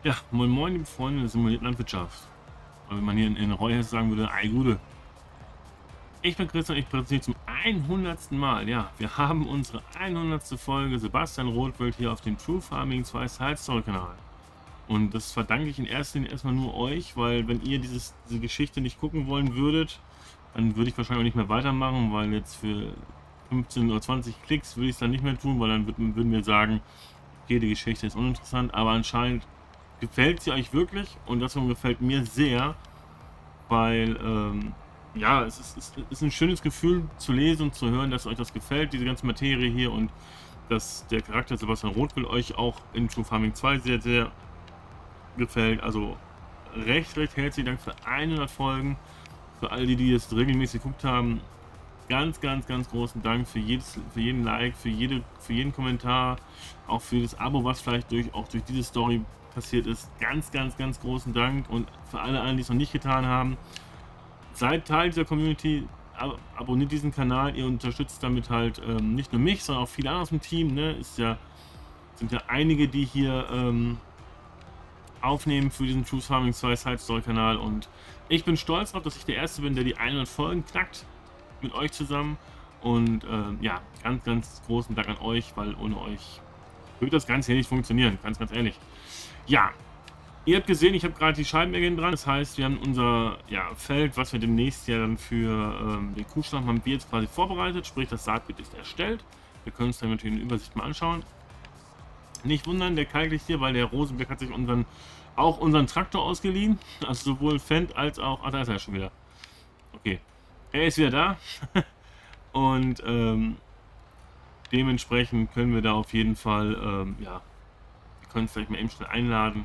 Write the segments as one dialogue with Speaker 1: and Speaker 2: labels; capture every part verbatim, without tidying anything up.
Speaker 1: Ja, moin moin, liebe Freunde der simulierten Landwirtschaft. Oder wenn man hier in, in Reuhess sagen würde, ei Gude. Ich bin Christian und ich präsentiere zum hundertsten Mal. Ja, wir haben unsere hundertste Folge Sebastian Rothwelt hier auf dem True Farming zwei Side Story Kanal. Und das verdanke ich in erster Linie erstmal nur euch, weil wenn ihr dieses, diese Geschichte nicht gucken wollen würdet, dann würde ich wahrscheinlich auch nicht mehr weitermachen, weil jetzt für fünfzehn oder zwanzig Klicks würde ich es dann nicht mehr tun, weil dann würden, würden wir sagen, okay, die Geschichte ist uninteressant, aber anscheinend gefällt sie euch wirklich und das gefällt mir sehr, weil ähm, ja, es ist, es ist ein schönes Gefühl zu lesen und zu hören, dass euch das gefällt, diese ganze Materie hier, und dass der Charakter Sebastian Rothwelt euch auch in True Farming zwei sehr, sehr gefällt. Also recht, recht herzlichen Dank für hundert Folgen, für alle, die, die jetzt regelmäßig geguckt haben. Ganz, ganz, ganz großen Dank für jedes, für jeden Like, für jede, für jeden Kommentar, auch für das Abo, was vielleicht durch, auch durch diese Story passiert ist. Ganz, ganz, ganz großen Dank, und für alle anderen, die es noch nicht getan haben, seid Teil dieser Community, ab abonniert diesen Kanal, ihr unterstützt damit halt ähm, nicht nur mich, sondern auch viele andere aus dem Team. Ne? Ist ja, sind ja einige, die hier ähm, aufnehmen für diesen True Farming zwei Side Story Kanal, und ich bin stolz darauf, dass ich der Erste bin, der die hundert Folgen knackt mit euch zusammen. Und äh, ja, ganz, ganz großen Dank an euch, weil ohne euch würde das Ganze hier nicht funktionieren, ganz, ganz ehrlich. Ja, ihr habt gesehen, ich habe gerade die Scheibenmägen dran, das heißt, wir haben unser ja, Feld, was wir demnächst ja dann für ähm, den Kuhschlamm haben wir jetzt quasi vorbereitet, sprich das Saatbild ist erstellt. Wir können uns dann natürlich in der Übersicht mal anschauen. Nicht wundern, der Kalk liegt hier, weil der Rosenberg hat sich unseren, auch unseren Traktor ausgeliehen, also sowohl Fendt als auch, ach, da ist er schon wieder. Okay, er ist wieder da. Und ähm, dementsprechend können wir da auf jeden Fall, ähm, ja, wir können es vielleicht mal eben schnell einladen.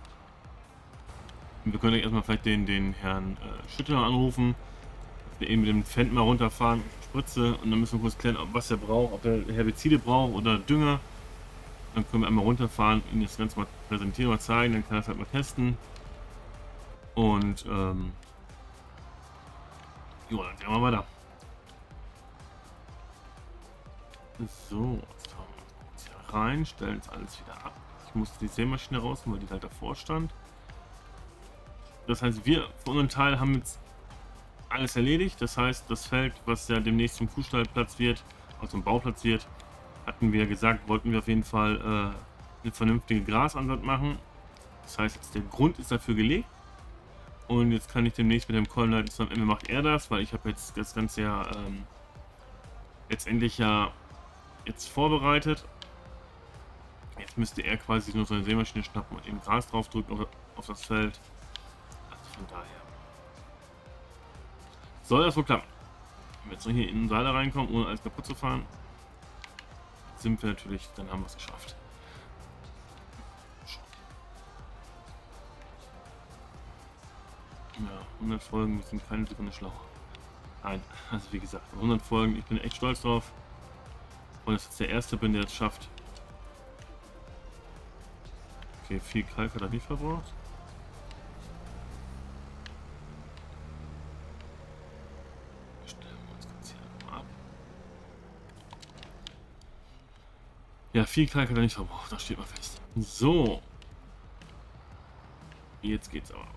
Speaker 1: Und wir können erstmal vielleicht den, den Herrn äh, Schüttler anrufen, dass wir eben mit dem Fendt mal runterfahren, Spritze, und dann müssen wir kurz klären, ob was er braucht, ob er Herbizide braucht oder Dünger. Dann können wir einmal runterfahren, ihn das Ganze mal präsentieren, mal zeigen, dann kann er es halt mal testen. Und ähm, jo, dann gehen wir weiter. So, jetzt fahren wir uns hier rein, stellen jetzt alles wieder ab. Ich musste die Sämaschine rausnehmen, weil die halt davor stand. Das heißt, wir von unserem Teil haben jetzt alles erledigt. Das heißt, das Feld, was ja demnächst zum Kuhstallplatz wird, also zum Bauplatz wird, hatten wir gesagt, wollten wir auf jeden Fall äh, eine vernünftige Grasansaat machen. Das heißt, jetzt der Grund ist dafür gelegt. Und jetzt kann ich demnächst mit dem Kollenleiter zusammen, Ende macht er das, weil ich habe jetzt das Ganze ja ähm, letztendlich ja jetzt vorbereitet. Jetzt müsste er quasi nur so eine Sämaschine schnappen und eben Gras drauf drücken auf, auf das Feld. Also von daher soll das wohl klappen. Wenn wir jetzt noch hier in den Seiler reinkommen, ohne alles kaputt zu fahren, sind wir natürlich, dann haben wir es geschafft. Ja, hundert Folgen, wir sind keine Sekunde schlauer. Nein, also wie gesagt, hundert Folgen, ich bin echt stolz drauf. Und dass ich jetzt der Erste bin, der es schafft. Okay, viel Kalk hat er nicht verbraucht. Stellen wir uns ganz hier mal ab. Ja, viel Kalk hat er nicht verbraucht, das steht mal fest. So. Jetzt geht's aber.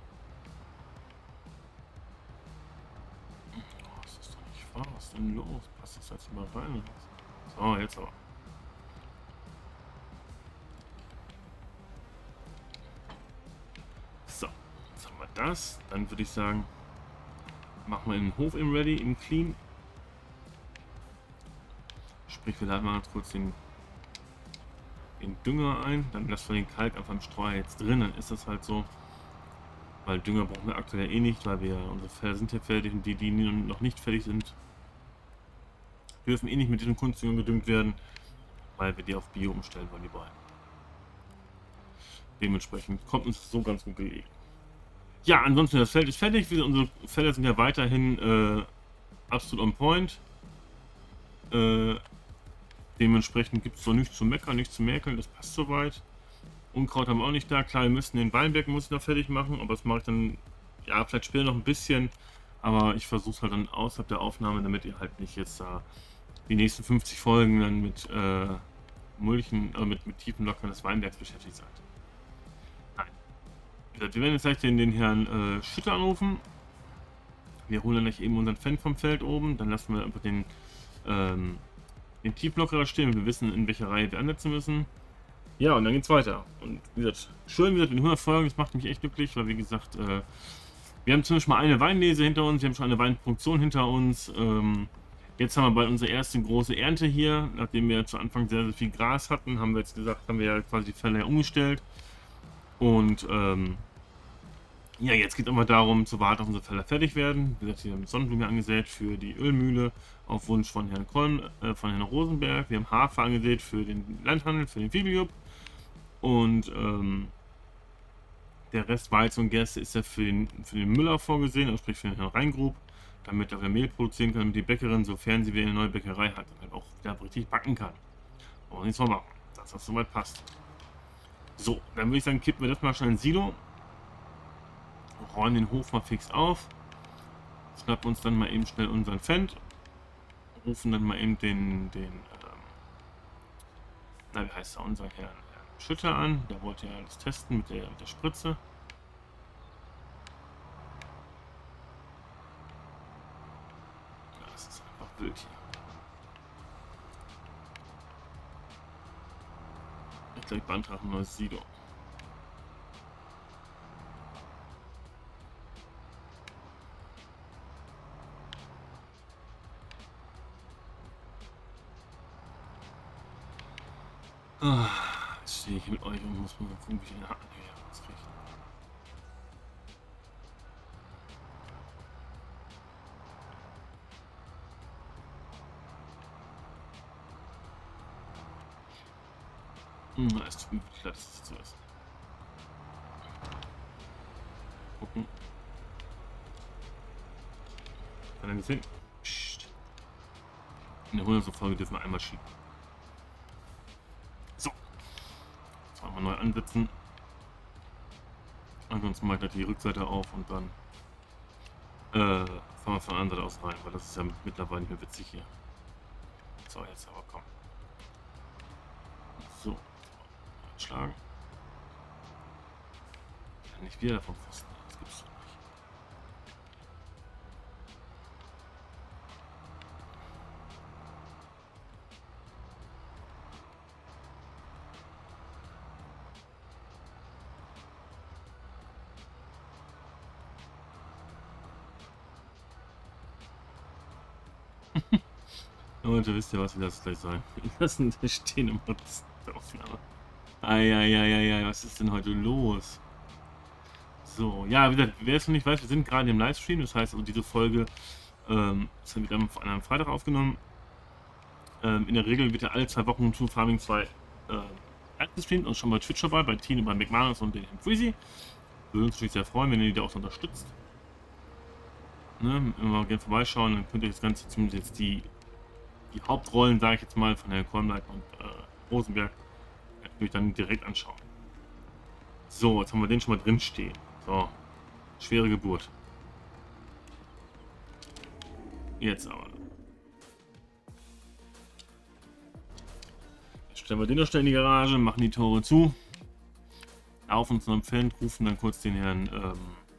Speaker 1: Oh, das ist doch nicht wahr. Was ist denn los? Passt das jetzt mal rein? So, jetzt aber. So, jetzt haben wir das. Dann würde ich sagen, machen wir den Hof im Ready, im Clean. Sprich, wir laden mal ganz kurz den, den Dünger ein. Dann lassen wir den Kalk einfach im Streuer jetzt drin. Dann ist das halt so. Weil Dünger brauchen wir aktuell eh nicht, weil wir unsere Felder sind ja fertig, und die, die noch nicht fertig sind, dürfen eh nicht mit diesem Kunstdünger gedüngt werden, weil wir die auf Bio umstellen wollen, die beiden. Dementsprechend kommt uns so ganz gut gelegen. Ja, ansonsten das Feld ist fertig. Unsere Felder sind ja weiterhin äh, absolut on point. Äh, dementsprechend gibt es so nichts zu meckern, nichts zu merkeln, das passt soweit. Unkraut haben wir auch nicht da. Klar, wir müssen den Weinberg muss ich noch fertig machen, aber das mache ich dann, ja, vielleicht später noch ein bisschen. Aber ich versuche es halt dann außerhalb der Aufnahme, damit ihr halt nicht jetzt da die nächsten fünfzig Folgen dann mit äh, Mulchen, äh, mit, mit tiefen Lockern des Weinbergs beschäftigt seid. Wir werden jetzt gleich den, den Herrn äh, Schütter anrufen. Wir holen dann gleich eben unseren Fan vom Feld oben. Dann lassen wir einfach den, ähm, den Tiefblocker da stehen. Wir wissen, in welcher Reihe wir ansetzen müssen. Ja, und dann geht's weiter. Und wie gesagt, schön, wie gesagt, mit hundert Folgen. Das macht mich echt glücklich, weil wie gesagt, äh, wir haben zumindest mal eine Weinlese hinter uns. Wir haben schon eine Weinproduktion hinter uns. Ähm, jetzt haben wir bald unsere erste große Ernte hier. Nachdem wir zu Anfang sehr, sehr viel Gras hatten, haben wir jetzt gesagt, haben wir ja quasi die Felder umgestellt. Und, ähm, ja, jetzt geht es aber darum, zu warten, dass unsere Felder fertig werden. Wie gesagt, hier haben wir Sonnenblumen angesät für die Ölmühle auf Wunsch von Herrn Kolm, äh, von Herrn Rosenberg. Wir haben Hafer angesät für den Landhandel, für den Fibeljub. Und ähm, der Rest Weizen und Gerste ist ja für den, für den Müller vorgesehen, also sprich für den Herrn Reingrub, damit er Mehl produzieren kann, damit die Bäckerin, sofern sie wieder eine neue Bäckerei hat, dann halt auch wieder richtig backen kann. Und nichts mehr machen, dass das soweit passt. So, dann würde ich sagen, kippen wir das mal schnell ins Silo. Räumen den Hof mal fix auf. Schnappen uns dann mal eben schnell unseren Fendt. Rufen dann mal eben den, den ähm, na, wie heißt er, unseren Herrn, Herrn Schütter an. Der wollte ja alles testen mit der, mit der Spritze. Ja, das ist einfach wild hier. Ich glaube, ich beantrage ein neues Silo. Ah, jetzt stehe ich mit euch und muss mal gucken, wie ich den Haken hier rauskriege. Hm, es tut mir wirklich leid, dass das so ist. Gucken. Hat er gesehen? Psst. In der hundertsten Folge dürfen wir einmal schieben. So. Jetzt wollen wir neu ansetzen. Ansonsten mache ich die Rückseite auf und dann äh, fahren wir von der anderen Seite aus rein, weil das ist ja mittlerweile nicht mehr witzig hier. So, jetzt aber komm. So. Schlagen. Kann nicht wieder vom Pfosten. Das gibt's doch nicht. Leute, wisst ihr was, wir lassen es gleich sein. Wir lassen das stehen im der Aufnahme. Eieieiei, was ist denn heute los? So, ja, wie gesagt, wer es noch nicht weiß, wir sind gerade im Livestream, das heißt also diese Folge ähm, ist dann wieder an einem Freitag aufgenommen. Ähm, in der Regel wird ja alle zwei Wochen True Farming zwei äh, gestreamt und schon bei Twitch dabei, bei Tine, bei McManus und den Freezy. Würde uns natürlich sehr freuen, wenn ihr die da auch so unterstützt. Ne, immer gerne vorbeischauen, dann könnt ihr das Ganze zumindest jetzt die die Hauptrollen, sage ich jetzt mal, von Herrn Kolmleiter und äh, Rosenberg, natürlich dann direkt anschauen. So, jetzt haben wir den schon mal drin stehen. So, schwere Geburt. Jetzt aber. Jetzt stellen wir den noch schnell in die Garage, machen die Tore zu, laufen zu einem Fan, rufen dann kurz den Herrn ähm,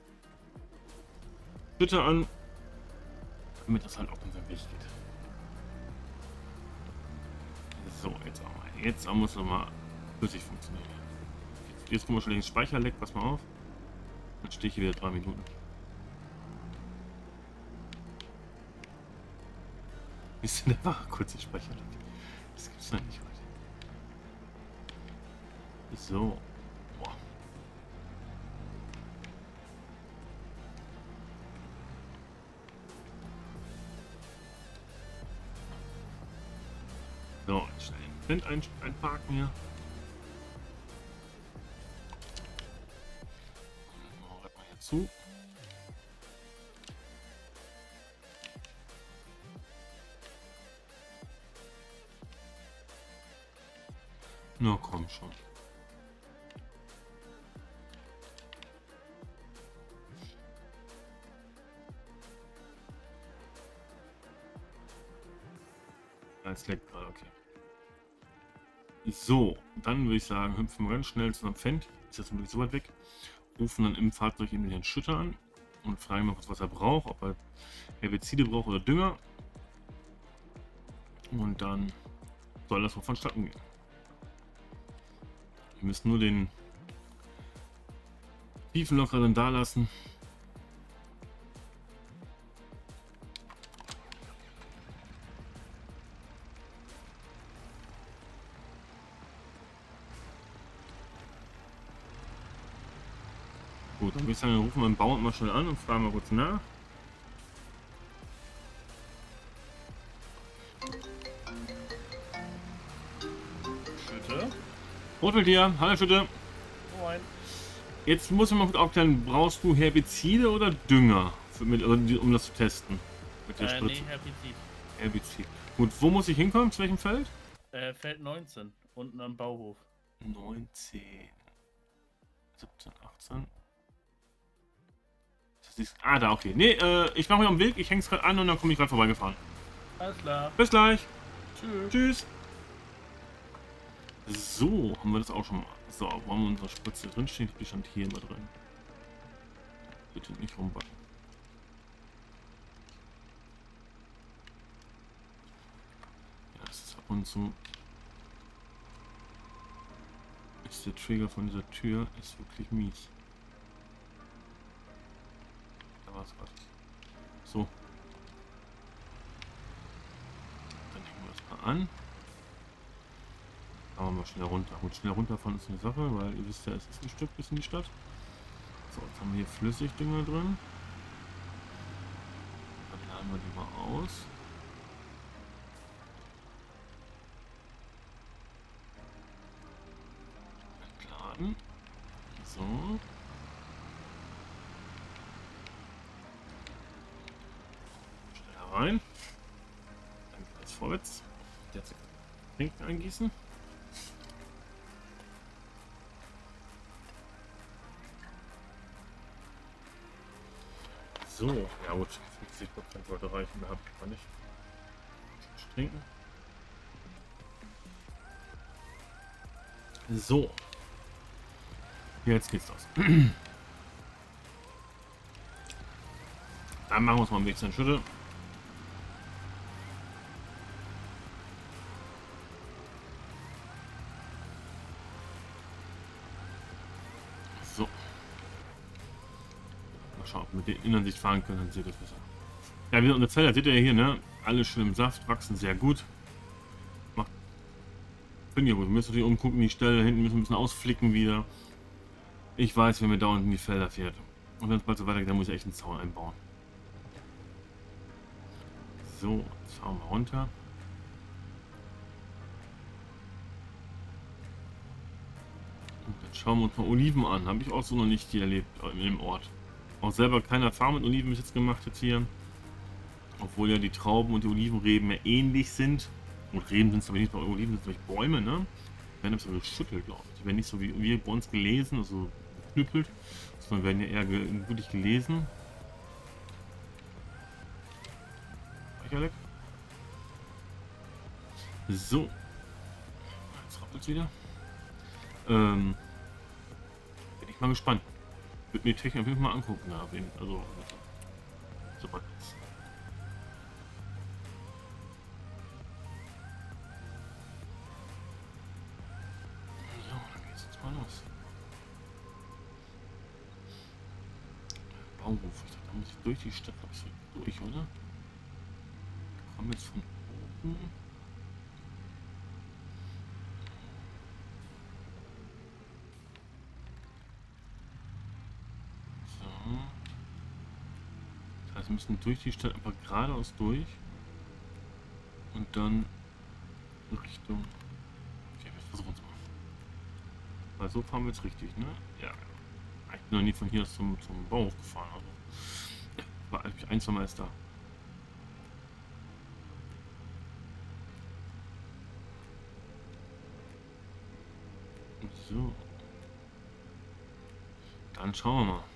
Speaker 1: Bitte an, damit das halt auch unser Weg geht. So, jetzt auch mal. Jetzt muss es mal flüssig funktionieren. Jetzt, jetzt kommen wir schon den Speicher leck, pass mal auf. Dann stehe ich hier wieder drei Minuten. Ist denn der war kurz die Speicher leck? Das gibt's ja nicht heute. So. Boah. So, jetzt schnell den Fendt ein, einparken hier. Machen wir mal hier zu. Na komm schon. Als leckt gerade, okay. So, dann würde ich sagen, hüpfen wir ganz schnell zu einem Fendt. Ist jetzt natürlich so weit weg. rufen dann im Fahrzeug eben den Herrn Schütter an und fragen mal kurz, was er braucht, ob er Herbizide braucht oder Dünger. Und dann soll das wohl vonstatten gehen. Wir müssen nur den Tiefenlocker dann da lassen. Gut, dann würde ich sagen, rufen wir den Bauern mal schnell an und fragen mal kurz nach.
Speaker 2: Schütte.
Speaker 1: Rotwildtier, hallo Schütte.
Speaker 2: Moin.
Speaker 1: Jetzt muss man mal kurz aufklären, brauchst du Herbizide oder Dünger, für, mit, um das zu testen? Mit der
Speaker 2: Äh,
Speaker 1: Spritze.
Speaker 2: nee, Herbizid.
Speaker 1: Herbizid. Gut, wo muss ich hinkommen? Zu welchem Feld?
Speaker 2: Äh, Feld neunzehn, unten am Bauhof.
Speaker 1: neunzehn, siebzehn, achtzehn. Das ist, ah, da, okay. Nee, äh, ich mache mich auf den Weg, ich hänge es gerade an und dann komme ich gerade vorbeigefahren.
Speaker 2: Alles klar.
Speaker 1: Bis gleich.
Speaker 2: Tschüss.
Speaker 1: Tschüss. So, haben wir das auch schon mal. So, wo haben wir unsere Spritze drin stehen? Die stand hier immer drin. Bitte nicht rumbacken. Ja, das ist ab und zu. Ist der Trigger von dieser Tür ist wirklich mies. Da war es gerade. So. Dann hängen wir das mal an. Machen wir mal schnell runter. Gut, schnell runterfahren ist eine Sache, weil ihr wisst ja, es ist ein Stück bis in die Stadt. So, jetzt haben wir hier Flüssigdünger drin. Dann laden wir die mal aus. Entladen. So. Schnell rein. Dann geht es vorwärts. Jetzt Trinken eingießen. So, ja gut, fünfzig Prozent sollte reichen, da habe ich gar nicht. Trinken. So. Jetzt geht's los. Dann machen wir uns mal ein bisschen Schütte. So. Mal schauen, ob wir mit der Innensicht fahren können, dann seht ihr das besser. Ja, wie unsere Felder, seht ihr ja hier, ne? Alle schön im Saft, wachsen sehr gut. Macht. Finde ich gut. Wir müssen natürlich umgucken, die Stelle hinten müssen wir ein bisschen ausflicken wieder. Ich weiß, wenn mir da unten die Felder fährt. Und wenn es bald so weitergeht, dann muss ich echt einen Zaun einbauen. So, jetzt fahren wir runter. Und dann schauen wir uns mal Oliven an. Habe ich auch so noch nicht hier erlebt im Ort. Auch selber keine Erfahrung mit Oliven bis jetzt gemacht jetzt hier. Obwohl ja die Trauben und die Olivenreben ja ähnlich sind. Und Reben sind es aber nicht, bei Oliven sind es Bäume, ne? Die werden aber so geschüttelt, glaube ich. Die werden nicht so wie wir bei uns gelesen, also geknüppelt, sondern werden ja eher ge wirklich gelesen. Leck. So. Jetzt rappelt es wieder. Ähm, bin ich mal gespannt. Würde mir die Technik auf jeden Fall mal angucken. Ja, also, super. So, dann geht's jetzt mal los. Bauhof, ich dachte, da muss ich durch die Stadt, glaube ich, so durch, oder? Wir kommen jetzt von oben. Das heißt, wir müssen durch die Stadt, aber geradeaus durch und dann Richtung. Okay, wir versuchen es mal. Weil so fahren wir jetzt richtig, ne? Ja. Ich bin noch nie von hier aus zum, zum Bauhof gefahren. Also. Ja, war eigentlich ein, zwei Mal erst da. So. Dann schauen wir mal.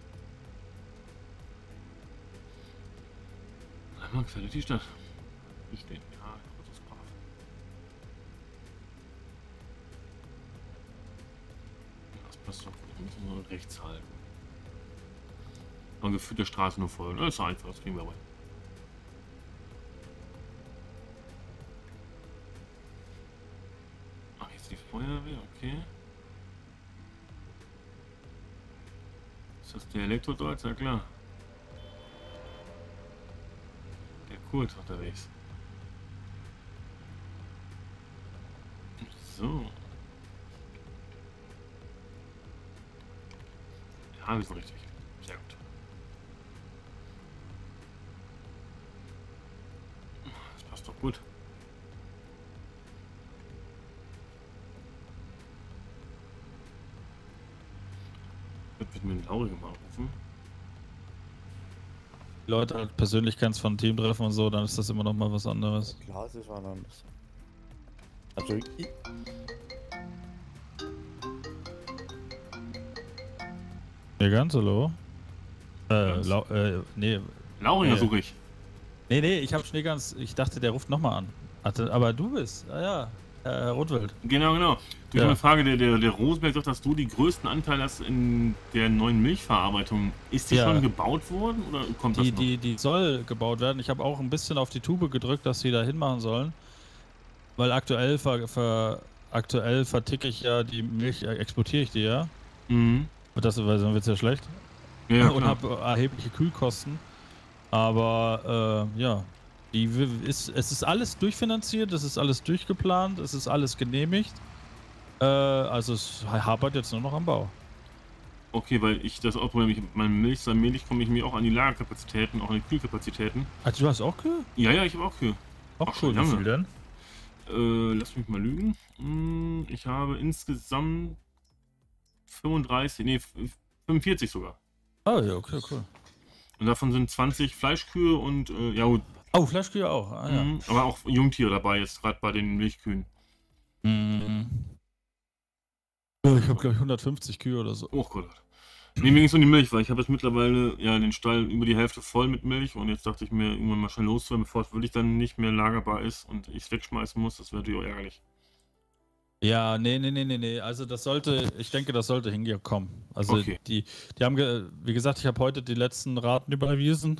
Speaker 1: Einmal quer durch die Stadt. hier stehen. Ja, das ist brav. Das passt doch gut. Wir müssen nur rechts halten. Und gefühlt der Straße nur folgen. Das ist einfach, das kriegen wir aber. Ach, jetzt die Feuerwehr, okay. Ist das der Elektrodolz? Ja klar. Der Kurt ist unterwegs. So. Ja, wir sind richtig. Sehr gut. Das passt doch gut. Ich würde mit Lauri mal rufen.
Speaker 3: Die Leute halt persönlich kennst von Teamtreffen und so, dann ist das immer noch mal was anderes.
Speaker 4: Klar, es ist was anderes. Also, ich,
Speaker 3: Ja, ganz, hallo? Äh,
Speaker 1: Ganz?
Speaker 3: Lau äh, nee.
Speaker 1: Lauri
Speaker 3: Nee.
Speaker 1: suche ich.
Speaker 3: Nee, nee, ich hab Schneegans, ich dachte, der ruft nochmal an. Hatte, aber du bist, ah ja, Herr Rotwild.
Speaker 1: Genau, genau. Du, ich
Speaker 3: Ja.
Speaker 1: habe eine Frage, der, der, der Rosenberg sagt, dass du die größten Anteil hast in der neuen Milchverarbeitung. Ist die
Speaker 3: Ja.
Speaker 1: schon gebaut worden oder kommt
Speaker 3: Die,
Speaker 1: das noch?
Speaker 3: die, die soll gebaut werden. Ich habe auch ein bisschen auf die Tube gedrückt, dass sie da hinmachen sollen. Weil aktuell, ver, ver, aktuell verticke ich ja die Milch, äh, exportiere ich die ja.
Speaker 1: Mhm.
Speaker 3: Und das, weil sonst wird es ja schlecht.
Speaker 1: Ja, ja,
Speaker 3: Und
Speaker 1: klar.
Speaker 3: habe erhebliche Kühlkosten. Aber äh, ja, die w- ist, es ist alles durchfinanziert, es ist alles durchgeplant, es ist alles genehmigt. Äh, also es hapert jetzt nur noch am Bau.
Speaker 1: Okay, weil ich das auch Problem, ich meine Milch, so allmählich komme ich mir auch an die Lagerkapazitäten, auch an die Kühlkapazitäten.
Speaker 3: Also du hast auch Kühe?
Speaker 1: Ja, ja, ich habe auch Kühe.
Speaker 3: Auch
Speaker 1: Ach, schon
Speaker 3: cool, wie
Speaker 1: lange.
Speaker 3: viel denn?
Speaker 1: Äh, lass mich mal lügen. Hm, Ich habe insgesamt fünfunddreißig, nee, fünfundvierzig sogar.
Speaker 3: Oh ja, okay, cool.
Speaker 1: Und davon sind zwanzig Fleischkühe und, äh, ja gut,
Speaker 3: Oh, Fleischkühe auch, ah ja.
Speaker 1: mhm, aber auch Jungtiere dabei jetzt gerade bei den Milchkühen.
Speaker 3: Mhm. Ja, ich habe glaube ich hundertfünfzig Kühe oder so.
Speaker 1: Oh Gott. Nee, mir ging es um die Milch, weil ich habe jetzt mittlerweile ja den Stall über die Hälfte voll mit Milch und jetzt dachte ich mir, irgendwann mal schnell loszuwerden, bevor es wirklich dann nicht mehr lagerbar ist und ich es wegschmeißen muss. Das wäre natürlich auch ärgerlich.
Speaker 3: Ja, nee, nee, nee, nee, nee. Also das sollte, ich denke, das sollte hinkommen. Also
Speaker 1: Okay.
Speaker 3: die, die haben, ge wie gesagt, ich habe heute die letzten Raten überwiesen.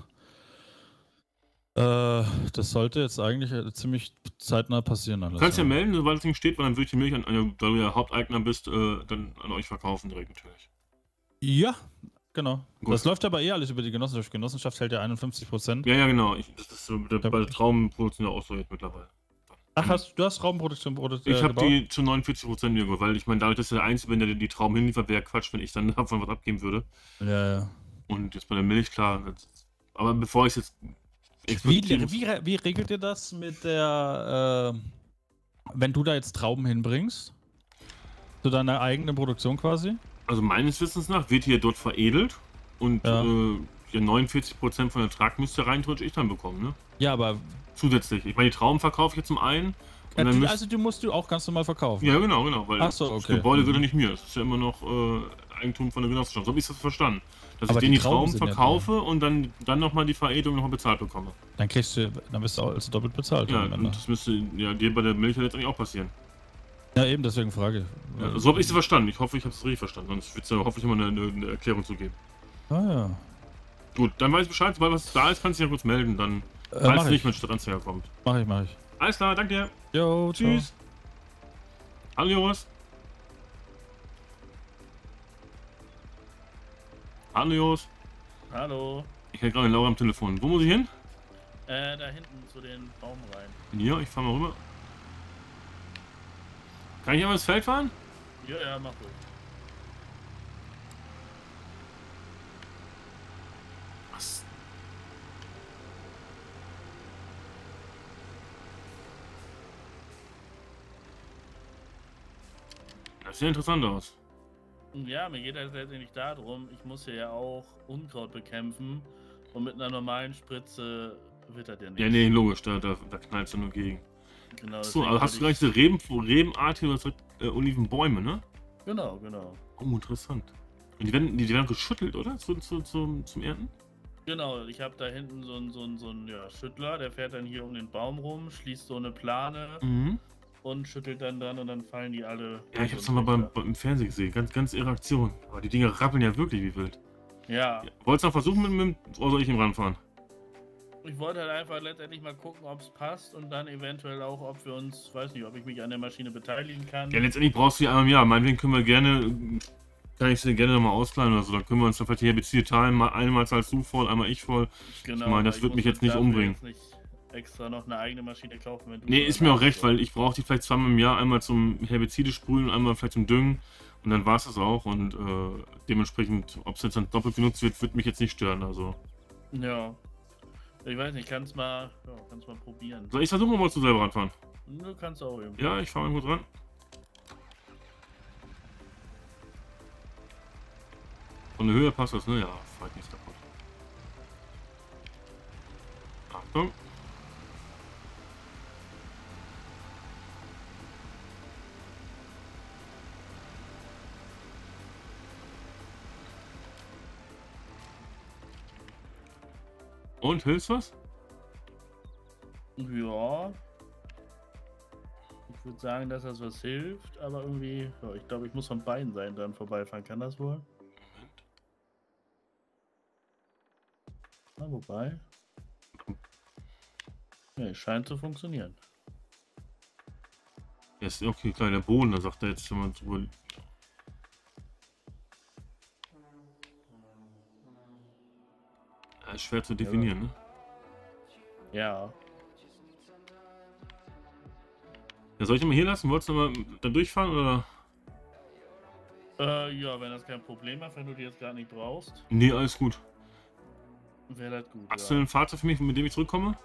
Speaker 3: Äh, das sollte jetzt eigentlich äh, ziemlich zeitnah passieren. Alles.
Speaker 1: Du kannst ja melden, sobald das Ding steht, weil dann würde ich die Milch, an, also, da du ja Haupteigner bist, äh, dann an euch verkaufen direkt natürlich.
Speaker 3: Ja, genau.
Speaker 1: Gut.
Speaker 3: Das läuft aber eh alles über die Genossenschaft. Genossenschaft hält ja einundfünfzig Prozent.
Speaker 1: Ja, ja, genau. Ich, das ist so mit der,
Speaker 3: Ja.
Speaker 1: bei der Traubenproduktion ja auch so jetzt mittlerweile.
Speaker 3: Ach, hast, du hast Raubenproduktion produziert?
Speaker 1: Ich
Speaker 3: äh,
Speaker 1: habe
Speaker 3: gebaut?
Speaker 1: die zu neunundvierzig Prozent mir geholt, weil ich meine, dadurch, dass der Einzige, wenn der die Trauben hinliefert, wäre Quatsch, wenn ich dann davon was abgeben würde.
Speaker 3: Ja, ja.
Speaker 1: Und jetzt bei der Milch, klar. Das, aber bevor ich es jetzt
Speaker 3: Wie,
Speaker 1: exportieren-
Speaker 3: wie, wie regelt ihr das mit der, äh, wenn du da jetzt Trauben hinbringst? Zu deiner eigenen Produktion quasi?
Speaker 1: Also meines Wissens nach wird hier dort veredelt und
Speaker 3: Ja.
Speaker 1: äh, ja, neunundvierzig Prozent von der Ertrag müsste rein theoretisch ich dann bekommen, ne?
Speaker 3: Ja, aber
Speaker 1: Zusätzlich. Ich meine, die Trauben verkaufe ich jetzt zum einen. Und
Speaker 3: äh,
Speaker 1: dann
Speaker 3: die,
Speaker 1: müsst,
Speaker 3: also die musst du auch ganz normal verkaufen.
Speaker 1: ja, genau, genau. Weil
Speaker 3: Ach so,
Speaker 1: das
Speaker 3: okay.
Speaker 1: Gebäude gehört ja
Speaker 3: Mhm.
Speaker 1: nicht mir. Das ist ja immer noch äh, Eigentum von der Genossenschaft. So habe ich das verstanden. Dass
Speaker 3: Aber
Speaker 1: ich denen
Speaker 3: die
Speaker 1: die
Speaker 3: Trauben
Speaker 1: Trauben
Speaker 3: sind ja
Speaker 1: verkaufe und dann, dann nochmal die Veredelung nochmal bezahlt bekomme.
Speaker 3: Dann kriegst du, dann bist du auch also doppelt bezahlt.
Speaker 1: Ja,
Speaker 3: am Ende.
Speaker 1: und das müsste ja dir bei der Milch ja letztendlich auch passieren.
Speaker 3: Ja, eben, deswegen frage ich.
Speaker 1: Ja, so habe ich es verstanden. Ich hoffe, ich habe es richtig verstanden. Sonst wird es ja hoffentlich mal eine, eine, eine Erklärung zu geben.
Speaker 3: Ah ja.
Speaker 1: Gut, dann weiß ich Bescheid. Sobald was da ist, kannst du dich ja kurz melden. Dann,
Speaker 3: Äh,
Speaker 1: falls
Speaker 3: mach
Speaker 1: nicht
Speaker 3: ich.
Speaker 1: mit Stadtanzeiger kommt.
Speaker 3: Mach ich, mach ich.
Speaker 1: Alles klar, danke dir.
Speaker 3: Jo, ciao.
Speaker 1: Tschüss. Hallo, Joris. Hallo, Joris.
Speaker 2: Hallo.
Speaker 1: Ich hätte gerade Laura am Telefon. Wo muss ich hin?
Speaker 2: Äh, da hinten zu den Baum rein.
Speaker 1: Ja, ich fahr mal rüber. Kann ich einmal ins Feld fahren?
Speaker 2: Ja, ja, mach ruhig.
Speaker 1: Was? Das sieht interessant aus.
Speaker 2: Ja, mir geht das letztendlich darum, ich muss hier ja auch Unkraut bekämpfen und mit einer normalen Spritze wird das ja nicht.
Speaker 1: Ja, nee, logisch, da, da, da knallst du nur gegen.
Speaker 2: Genau,
Speaker 1: So,
Speaker 2: deswegen
Speaker 1: also hast du
Speaker 2: wollte
Speaker 1: gleich diese Reben, Rebenartige oder äh, Olivenbäume, ne?
Speaker 2: ich- Genau, genau.
Speaker 1: Oh, interessant. Und die werden, die, die werden geschüttelt, oder? Zu, zu, zum, zum Ernten?
Speaker 2: Genau, ich habe da hinten so einen so einen, so einen ja, Schüttler, der fährt dann hier um den Baum rum, schließt so eine Plane
Speaker 1: Mhm.
Speaker 2: und schüttelt dann dran und dann fallen die alle.
Speaker 1: Ja, ich hab's nochmal beim, beim Fernsehen gesehen. Ganz, ganz irre Aktion. Aber die Dinger rappeln ja wirklich wie wild.
Speaker 2: Ja,
Speaker 1: Ja. Wolltest du noch versuchen mit, mit oder soll ich ihm ranfahren?
Speaker 2: ich wollte halt einfach letztendlich mal gucken, ob es passt und dann eventuell auch, ob wir uns, weiß nicht, ob ich mich an der Maschine beteiligen kann.
Speaker 1: Ja, letztendlich brauchst du die einmal im Jahr. Meinetwegen können wir gerne, kann ich sie gerne nochmal ausleihen oder so. Dann können wir uns dann vielleicht die Herbizide teilen. Mal einmal zahlst du voll, einmal ich voll.
Speaker 2: Genau,
Speaker 1: ich meine, das
Speaker 2: weil
Speaker 1: wird
Speaker 2: muss
Speaker 1: mich jetzt nicht
Speaker 2: dafür
Speaker 1: umbringen.
Speaker 2: Jetzt nicht extra noch eine eigene Maschine kaufen, wenn du.
Speaker 1: Nee,
Speaker 2: so
Speaker 1: ist
Speaker 2: eine
Speaker 1: mir auch recht,
Speaker 2: hast.
Speaker 1: weil ich brauche die vielleicht zweimal im Jahr. Einmal zum Herbizide sprühen und einmal vielleicht zum Düngen. Und dann war es das auch. Und äh, dementsprechend, ob es jetzt dann doppelt genutzt wird, wird mich jetzt nicht stören. Also.
Speaker 2: Ja. Ich weiß nicht, kannst mal, ja, kannst mal probieren.
Speaker 1: Soll ich versuchen, oder wolltest du selber ranfahren?
Speaker 2: Du kannst auch eben.
Speaker 1: Ja, ich fahre irgendwo dran. Von der Höhe passt das, ne? Ja, fahr ich nichts kaputt. Achtung. Und, hilft was?
Speaker 2: Ja. Ich würde sagen, dass das was hilft, aber irgendwie, ja, ich glaube, ich muss von beiden Seiten dann vorbeifahren. Kann das wohl? Na, wobei. Ja, scheint zu funktionieren.
Speaker 1: Ja, ist okay, klar, der Boden, da sagt er jetzt, wenn man drüber. Ja, ist schwer zu definieren, ne?
Speaker 2: Ja.
Speaker 1: Ja, soll ich ihn mal hier lassen? Wolltest du mal da durchfahren oder?
Speaker 2: Äh, ja, wenn das kein Problem macht, wenn du die jetzt gar nicht brauchst,
Speaker 1: Nee, alles gut.
Speaker 2: wäre das gut.
Speaker 1: Hast
Speaker 2: Ja.
Speaker 1: du ein Fahrzeug für mich, mit dem ich zurückkomme?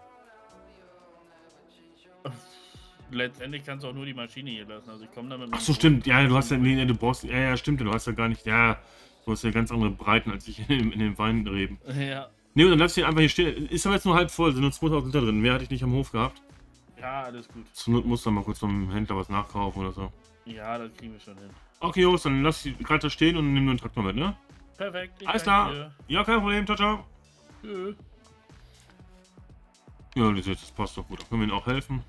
Speaker 2: Letztendlich kannst du auch nur die Maschine hier lassen. Also ich komme damit.
Speaker 1: Ach so, stimmt. Ja, du hast ja, nee, nee, du brauchst, ja, ja, stimmt, du hast ja gar nicht, ja, du hast ja ganz andere Breiten als ich in, in den Weinreben.
Speaker 2: Ja.
Speaker 1: Nee, und dann lass ich einfach hier stehen. Ist aber jetzt nur halb voll, sind nur zweitausend Liter drin. Mehr hatte ich nicht am Hof gehabt.
Speaker 2: Ja, alles gut.
Speaker 1: Zur Not muss dann mal kurz vom Händler was nachkaufen oder so.
Speaker 2: Ja, das kriegen wir schon hin.
Speaker 1: Okay, Jungs, dann lass ich gerade da stehen und nimm nur den Traktor mit, ne?
Speaker 2: Perfekt. ich
Speaker 1: Alles
Speaker 2: danke
Speaker 1: klar. Ja, kein Problem. Ciao, ciao.
Speaker 2: dir. Tschö.
Speaker 1: Ja, das, das passt doch gut. Da können wir ihnen auch helfen.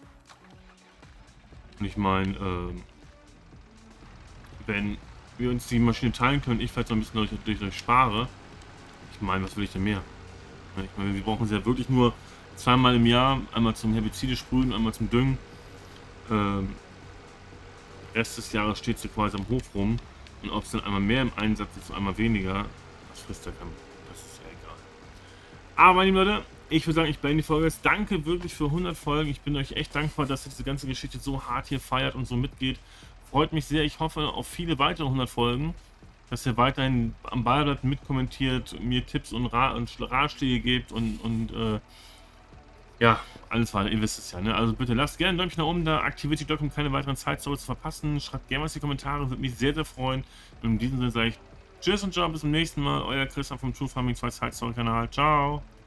Speaker 1: Und ich meine, ähm, wenn wir uns die Maschine teilen können, ich vielleicht so ein bisschen durch, durch, durch spare. Ich meine, was will ich denn mehr? Ich meine, wir brauchen sie ja wirklich nur zweimal im Jahr, einmal zum Herbizide sprühen, einmal zum Düngen. Ähm, Rest des Jahres steht sie quasi am Hof rum. Und ob es dann einmal mehr im Einsatz ist, einmal weniger, das frisst ja kein. Das ist ja egal. Aber meine lieben Leute, ich würde sagen, ich beende die Folge jetzt. Danke wirklich für hundert Folgen. Ich bin euch echt dankbar, dass ihr diese ganze Geschichte so hart hier feiert und so mitgeht. Freut mich sehr. Ich hoffe auf viele weitere hundert Folgen. Dass ihr weiterhin am Ball bleibt, mitkommentiert, mir Tipps und, Ra und Ratschläge gebt und, und äh, ja, alles weiter. Ihr wisst es ja, ne? Also bitte lasst gerne ein Däumchen nach oben da, aktiviert die Glocke, um keine weiteren Zeitstories zu verpassen. Schreibt gerne was in die Kommentare, würde mich sehr, sehr freuen. Und in diesem Sinne sage ich Tschüss und ciao, bis zum nächsten Mal. Euer Christian vom True Farming zwei Side Story Kanal. Ciao!